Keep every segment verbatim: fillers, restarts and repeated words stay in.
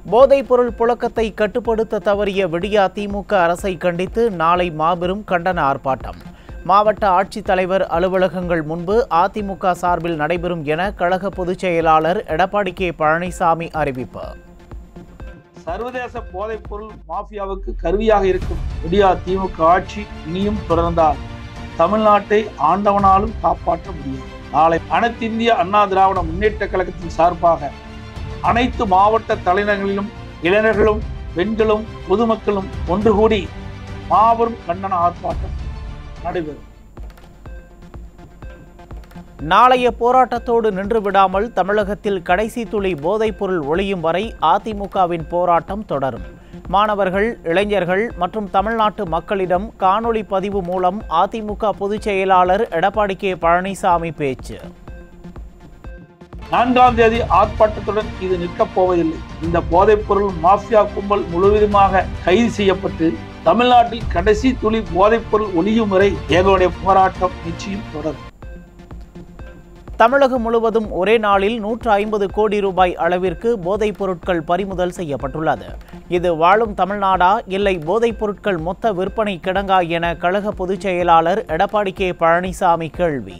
போதைப்பொருள் புழக்கத்தை கட்டுப்படுத்த தவறிய விடியா திமுக அரசை கண்டித்து நாளை மாபெரும் கண்டன ஆர்ப்பாட்டம். மாவட்ட ஆட்சித்தலைவர் அலுவலகங்கள் முன்பு அதிமுக சார்பில் நடைபெறும் என கழக பொதுச் செயலாளர் எடப்பாடி கே பழனிசாமி அறிவிப்பு. சர்வதேச போதைப்பொருள் மாஃபியாவுக்கு கருவியாக இருக்கும் விடியா திமுக ஆட்சி இனியும் தொடர்ந்தால் தமிழ்நாட்டை ஆண்டவனாலும் காப்பாற்ற முடியும். நாளை அனைத்து இந்திய அண்ணா திராவிட முன்னேற்ற கழகத்தின் சார்பாக அனைத்து மாவட்ட தலைநகரிலும் இளைஞர்களும் பெண்களும் பொதுமக்களும் ஒன்று கூடி மாபெரும் கண்டன ஆர்ப்பாட்டம் நடைபெறும். நாளைய போராட்டத்தோடு நின்று விடாமல் தமிழகத்தில் கடைசி துளி போதைப்பொருள் ஒழியும் வரை அதிமுகவின் போராட்டம் தொடரும். மாணவர்கள், இளைஞர்கள் மற்றும் தமிழ்நாட்டு மக்களிடம் காணொலி பதிவு மூலம் அதிமுக பொதுச் செயலாளர் எடப்பாடி கே பழனிசாமி பேச்சு. நான்காம் தேதி ஆர்ப்பாட்டத்துடன் இது நிற்கப் போவதில்லை. இந்த போதைப்பொருள் மாஃபியா கும்பல் முழுவதுமாக கைது செய்யப்பட்டு தமிழ்நாட்டில் கடைசி துளி போதைப்பொருள் ஒழியும் வரை எங்களுடைய போராட்டம் நிச்சயம் தொடரும். தமிழகம் முழுவதும் ஒரே நாளில் நூற்று ஐம்பது கோடி ரூபாய் அளவிற்கு போதைப் பொருட்கள் பறிமுதல் செய்யப்பட்டுள்ளது. இது வாழும் தமிழ்நாடா இல்லை போதைப் பொருட்கள் மொத்த விற்பனை கிடங்கா என கழக பொதுச் செயலாளர் எடப்பாடி கே பழனிசாமி கேள்வி.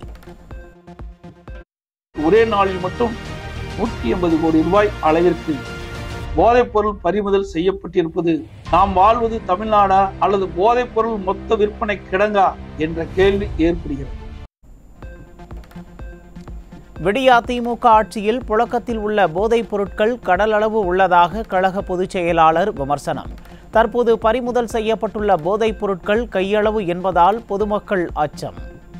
ஒரே நாளில் மட்டும் நூற்றி எண்பது கோடி ரூபாய் அளவிற்கு போதைப் பொருள் பறிமுதல் செய்யப்பட்டிருப்பது நாம் வாழ்வது தமிழ்நாடா அல்லது போதைப் பொருள் மொத்த விற்பனை கிடங்கா என்ற கேள்வி ஏற்படுகிறது. விடியா திமுக ஆட்சியில் புழக்கத்தில் உள்ள போதைப் பொருட்கள் கடலளவு உள்ளதாக கழக பொதுச் செயலாளர் விமர்சனம். தற்போது பறிமுதல் செய்யப்பட்டுள்ள போதைப் பொருட்கள் கையளவு என்பதால் பொதுமக்கள் அச்சம்.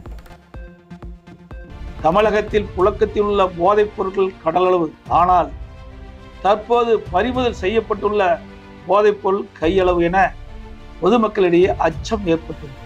தமிழகத்தில் புழக்கத்தில் உள்ள போதைப் பொருட்கள் கடலளவு, ஆனால் தற்போது பறிமுதல் செய்யப்பட்டுள்ள போதைப் பொருள் கையளவு என பொதுமக்களிடையே அச்சம் ஏற்பட்டுள்ளது.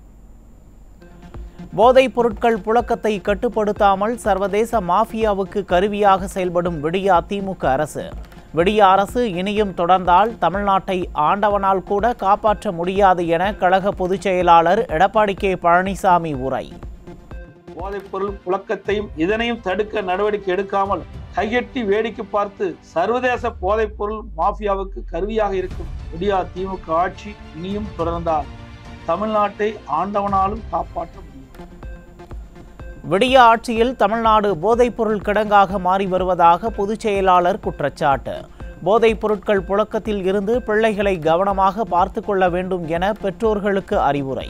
போதைப் பொருட்கள் புழக்கத்தை கட்டுப்படுத்தாமல் சர்வதேச மாஃபியாவுக்கு கருவியாக செயல்படும் விடியா திமுக அரசு. விடியா அரசு இனியும் தொடர்ந்தால் தமிழ்நாட்டை ஆண்டவனால் கூட காப்பாற்ற முடியாது என கழக பொதுச் செயலாளர் எடப்பாடி கே பழனிசாமி உரை. போதைப் பொருள் புழக்கத்தையும் இதனையும் தடுக்க நடவடிக்கை எடுக்காமல் கையெட்டி வேடிக்கை பார்த்து சர்வதேச போதைப் பொருள் மாஃபியாவுக்கு கருவியாக இருக்கும் விடியா திமுக ஆட்சி இனியும் தொடர்ந்தால் தமிழ்நாட்டை ஆண்டவனாலும் காப்பாற்ற முடியும். விடியா ஆட்சியில் தமிழ்நாடு போதைப் பொருள் கிடங்காக மாறி வருவதாக பொதுச் செயலாளர் குற்றச்சாட்டு. போதைப் பொருட்கள் புழக்கத்தில் இருந்து பிள்ளைகளை கவனமாக பார்த்து கொள்ள வேண்டும் என பெற்றோர்களுக்கு அறிவுரை.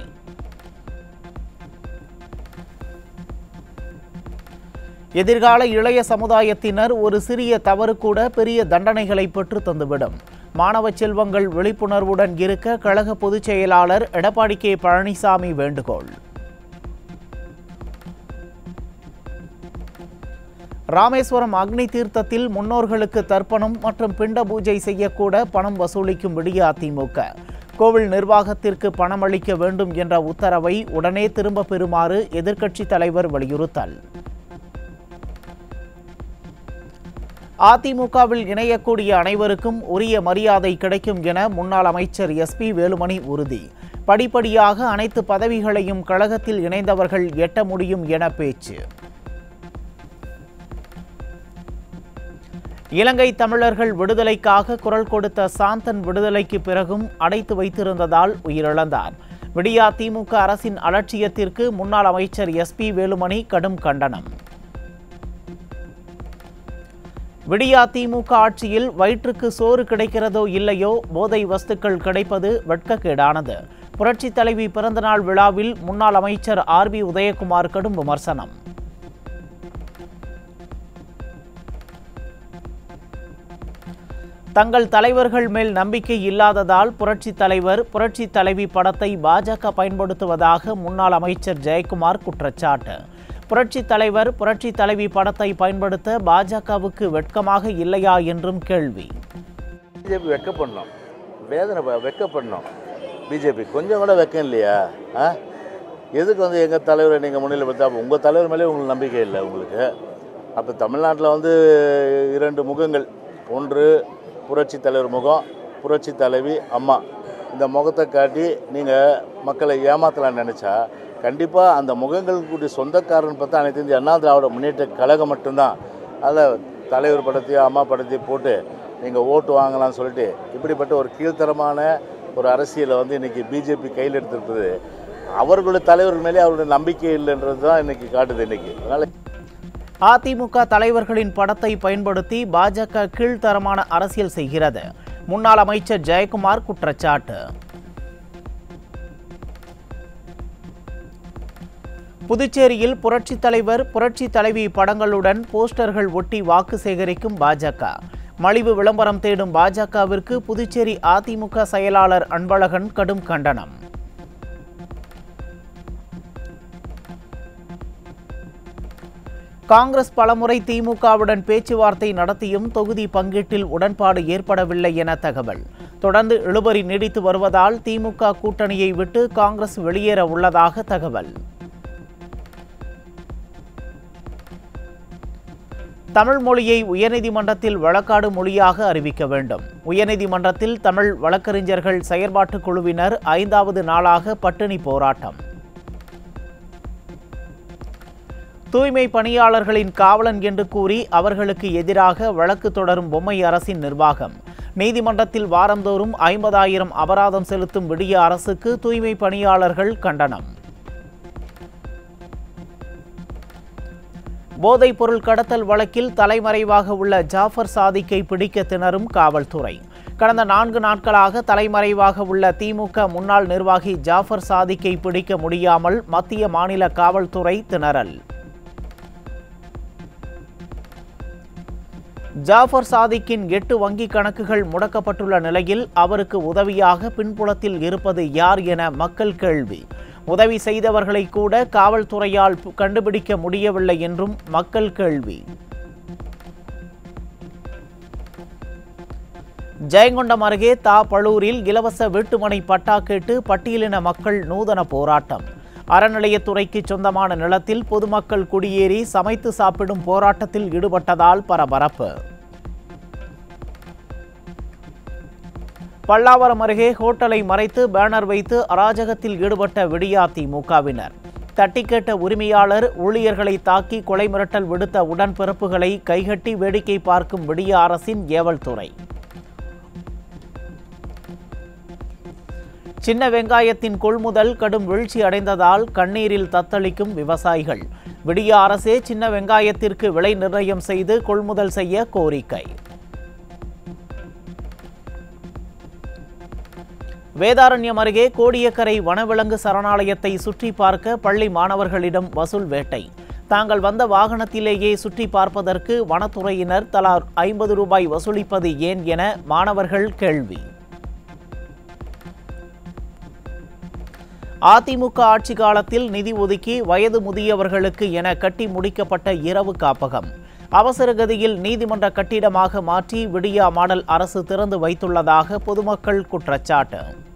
எதிர்கால இளைய சமுதாயத்தினர் ஒரு சிறிய தவறு கூட பெரிய தண்டனைகளை பெற்று தந்துவிடும். மாணவ செல்வங்கள் விழிப்புணர்வுடன் இருக்க கழக பொதுச் செயலாளர் எடப்பாடி கே பழனிசாமி வேண்டுகோள். ராமேஸ்வரம் அக்னி தீர்த்தத்தில் முன்னோர்களுக்கு தர்ப்பணம் மற்றும் பிண்ட பூஜை செய்யக்கூட பணம் வசூலிக்கும் விடியா திமுக. கோவில் நிர்வாகத்திற்கு பணம் அளிக்க வேண்டும் என்ற உத்தரவை உடனே திரும்ப பெறுமாறு எதிர்க்கட்சித் தலைவர் வலியுறுத்தல். அதிமுகவில் இணையக்கூடிய அனைவருக்கும் உரிய மரியாதை கிடைக்கும் என முன்னாள் அமைச்சர் எஸ் பி வேலுமணி உறுதி. படிப்படியாக அனைத்து பதவிகளையும் கழகத்தில் இணைந்தவர்கள் எட்ட முடியும் என பேச்சு. இலங்கை தமிழர்கள் விடுதலைக்காக குரல் கொடுத்த சாந்தன் விடுதலைக்கு பிறகும் அடைத்து வைத்திருந்ததால் உயிரிழந்தார். விடியா திமுக அரசின் அலட்சியத்திற்கு முன்னாள் அமைச்சர் எஸ் பி வேலுமணி கடும் கண்டனம். விடியா திமுக ஆட்சியில் வயிற்றுக்கு சோறு கிடைக்கிறதோ இல்லையோ போதை வஸ்துக்கள் கிடைப்பது வெட்கக்கேடானது. புரட்சித் தலைவி பிறந்தநாள் விழாவில் முன்னாள் அமைச்சர் ஆர் பி உதயகுமார் கடும் விமர்சனம். தங்கள் தலைவர்கள் மேல் நம்பிக்கை இல்லாததால் புரட்சித் தலைவர் புரட்சித் தலைவி படத்தை பாஜக பயன்படுத்துவதாக முன்னாள் அமைச்சர் ஜெயக்குமார் குற்றச்சாட்டு. புரட்சித் தலைவர் புரட்சித் தலைவி படத்தை பயன்படுத்த பாஜகவுக்கு வெட்கமாக இல்லையா என்றும் கேள்வி. பிஜேபி வெட்கப்படணும், வேதனை வெட்கப்படணும். பிஜேபி கொஞ்சம் கூட வெக்கம் இல்லையா? ஆ எதுக்கு வந்து எங்கள் தலைவரை நீங்கள் முன்னிலைப்படுத்தா? உங்கள் தலைவர் மேலே உங்களுக்கு நம்பிக்கை இல்லை உங்களுக்கு. அப்போ தமிழ்நாட்டில் வந்து இரண்டு முகங்கள், ஒன்று புரட்சி தலைவர் முகம், புரட்சி தலைவி அம்மா. இந்த முகத்தை காட்டி நீங்கள் மக்களை ஏமாற்றலான்னு நினச்சா கண்டிப்பாக அந்த முகங்களுக்கு சொந்தக்காரன் பார்த்தா அனைத்து இந்திய அண்ணா திராவிட முன்னேற்ற கழகம் மட்டும்தான். அதில் தலைவர் படத்தையும் அம்மா படத்தையும் போட்டு நீங்கள் ஓட்டு வாங்கலாம்னு சொல்லிட்டு இப்படிப்பட்ட ஒரு கீழ்த்தரமான ஒரு அரசியலை வந்து இன்றைக்கி பிஜேபி கையில் எடுத்துருக்குது. அவர்களுடைய தலைவர்கள் மேலே அவருடைய நம்பிக்கை இல்லைன்றது தான் இன்றைக்கி காட்டுது. இன்றைக்கி அதனால் அதிமுக தலைவர்களின் படத்தை பயன்படுத்தி பாஜக கீழ்த்தரமான அரசியல் செய்கிறது. முன்னாள் அமைச்சர் ஜெயக்குமார் குற்றச்சாட்டு. புதுச்சேரியில் புரட்சி தலைவர் புரட்சி தலைவி படங்களுடன் போஸ்டர்கள் ஒட்டி வாக்கு சேகரிக்கும் பாஜக. மலிவு விளம்பரம் தேடும் பாஜகவிற்கு புதுச்சேரி அதிமுக செயலாளர் அன்பழகன் கடும் கண்டனம். காங்கிரஸ் பலமுறை திமுகவுடன் பேச்சுவார்த்தை நடத்தியும் தொகுதி பங்கீட்டில் உடன்பாடு ஏற்படவில்லை என தகவல். தொடர்ந்து இழுபறி நீடித்து வருவதால் திமுக கூட்டணியை விட்டு காங்கிரஸ் வெளியேற உள்ளதாக தகவல். தமிழ் மொழியை உயர்நீதிமன்றத்தில் வழக்காடு மொழியாக அறிவிக்க வேண்டும். உயர்நீதிமன்றத்தில் தமிழ் வழக்கறிஞர்கள் செயற்பாட்டுக் குழுவினர் ஐந்தாவது நாளாக பட்டினி போராட்டம். தூய்மை பணியாளர்களின் காவலன் என்று கூறி அவர்களுக்கு எதிராக வழக்கு தொடரும் பொம்மை அரசின் நிர்வாகம். நீதிமன்றத்தில் வாரந்தோறும் ஐம்பதாயிரம் அபராதம் செலுத்தும் விடிய அரசுக்கு தூய்மை பணியாளர்கள் கண்டனம். போதைப் பொருள் கடத்தல் வழக்கில் தலைமறைவாக உள்ள ஜாஃபர் சாதிக்கை பிடிக்க திணறும் காவல்துறை. கடந்த நான்கு நாட்களாக தலைமறைவாக உள்ள திமுக முன்னாள் நிர்வாகி ஜாஃபர் சாதிக்கை பிடிக்க முடியாமல் மத்திய மாநில காவல்துறை திணறல். ஜாஃபர் சாதிக்கின் எட்டு வங்கிக் கணக்குகள் முடக்கப்பட்டுள்ள நிலையில் அவருக்கு உதவியாக பின்புலத்தில் இருப்பது யார் என மக்கள் கேள்வி. உதவி செய்தவர்களை கூட காவல்துறையால் கண்டுபிடிக்க முடியவில்லை என்றும் மக்கள் கேள்வி. ஜெயங்கொண்டம் அருகே தா பழூரில் இலவச வீட்டுமனை பட்டா கேட்டு பட்டியலின மக்கள் நூதன போராட்டம். அறநிலையத்துறைக்கு சொந்தமான நிலத்தில் பொதுமக்கள் குடியேறி சமைத்து சாப்பிடும் போராட்டத்தில் ஈடுபட்டதால் பரபரப்பு. பல்லாவரம் அருகே ஹோட்டலை மறைத்து பேனர் வைத்து அராஜகத்தில் ஈடுபட்ட விடியா திமுகவினர். தட்டி கேட்ட உரிமையாளர் ஊழியர்களை தாக்கி கொலை மிரட்டல் விடுத்த உடன்பிறப்புகளை கைகட்டி வேடிக்கை பார்க்கும் விடியா அரசின் ஏவல் துறை. சின்ன வெங்காயத்தின் கொள்முதல் கடும் வீழ்ச்சி அடைந்ததால் கண்ணீரில் தத்தளிக்கும் விவசாயிகள். விடியா அரசே சின்ன வெங்காயத்திற்கு விலை நிர்ணயம் செய்து கொள்முதல் செய்ய கோரிக்கை. வேதாரண்யம் அருகே கோடியக்கரை வனவிலங்கு சரணாலயத்தை சுற்றி பார்க்க பள்ளி மாணவர்களிடம் வசூல் வேட்டை. தாங்கள் வந்த வாகனத்திலேயே சுற்றி பார்ப்பதற்கு வனத்துறையினர் தலா ஐம்பது ரூபாய் வசூலிப்பது ஏன் என மாணவர்கள் கேள்வி. அதிமுக ஆட்சி காலத்தில் நிதி ஒதுக்கி வயது முதியவர்களுக்கு என கட்டி முடிக்கப்பட்ட இரவு காப்பகம் அவசர கதியில் நீதிமன்ற கட்டிடமாக மாற்றி விடியா மாடல் அரசு திறந்து வைத்துள்ளதாக பொதுமக்கள் குற்றச்சாட்டு.